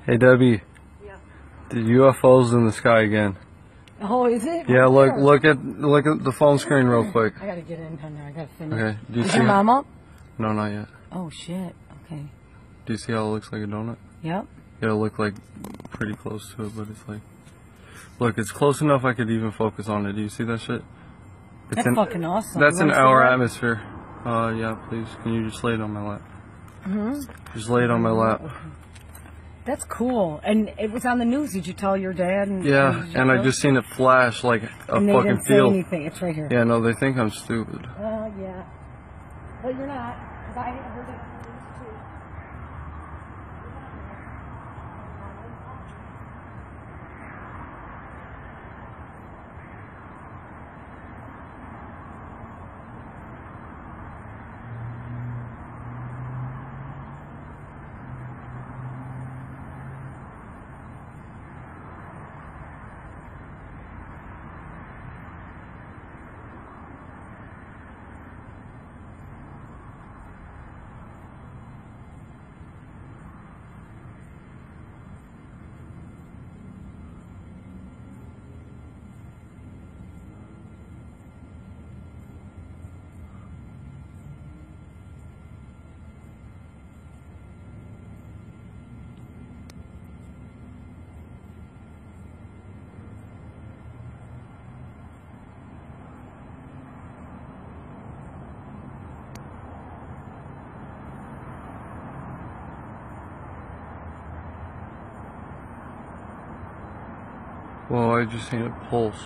Hey Debbie, Yeah. the UFO's in the sky again. Oh, is it? Yeah, Where? look at the phone screen real quick. I gotta get in there. I gotta finish. Okay. Do you Is see your mom up? No, not yet. Oh shit. Okay. Do you see how it looks like a donut? Yep. It'll look like pretty close to it, but it's like, look, it's close enough I could even focus on it. Do you see that shit? That's fucking awesome. That's You in wanna see our that? atmosphere. Yeah, please. Can you just lay it on my lap? Just lay it on my Mm-hmm. lap. That's cool. And it was on the news. Did you tell your dad? Yeah, and I just seen it flash like a and they fucking didn't say field. anything. It's right here. Yeah, no, they think I'm stupid. Yeah. But you're not. Because I heard it on the news too. Well, I just seen it pulse.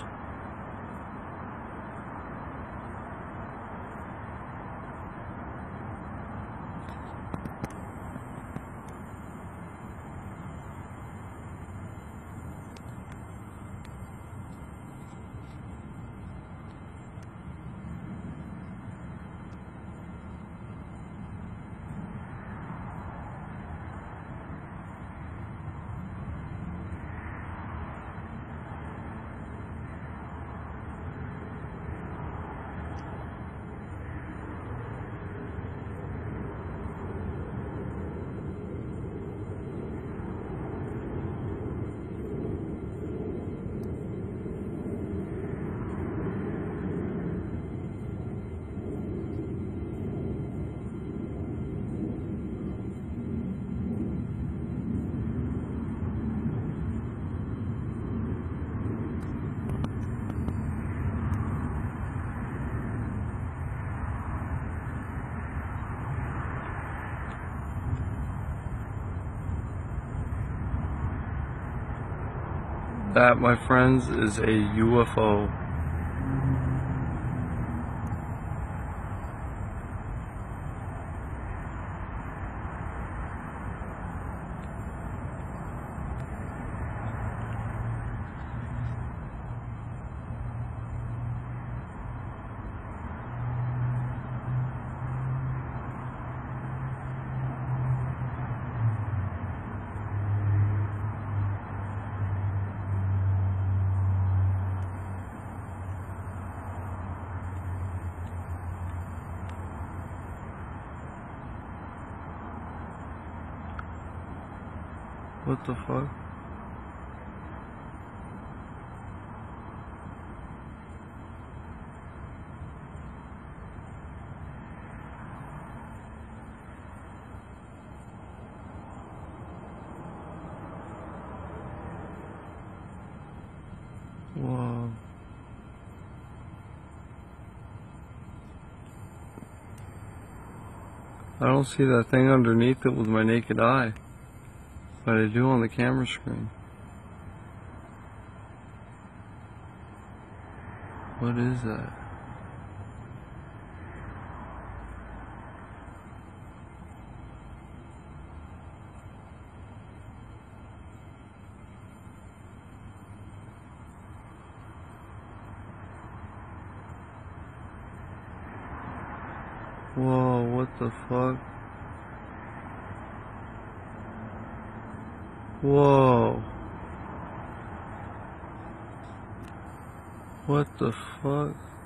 That, my friends, is a UFO. What the fuck? Whoa. I don't see that thing underneath it with my naked eye, but I do on the camera screen. What is that? Whoa, what the fuck? Whoa. What the fuck?